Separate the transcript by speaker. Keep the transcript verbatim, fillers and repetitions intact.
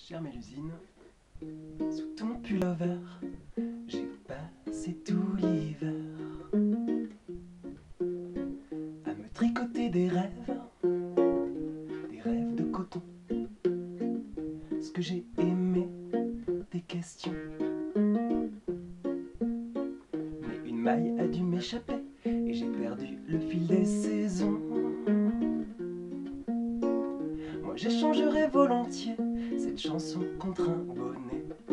Speaker 1: Chère Mélusine, sous ton pullover, j'ai passé tout l'hiver à me tricoter des rêves, des rêves de coton. Ce que j'ai aimé, tes questions. Mais une maille a dû m'échapper et j'ai perdu le fil des saisons. Moi j'échangerais volontiers cette chanson contre un bonnet.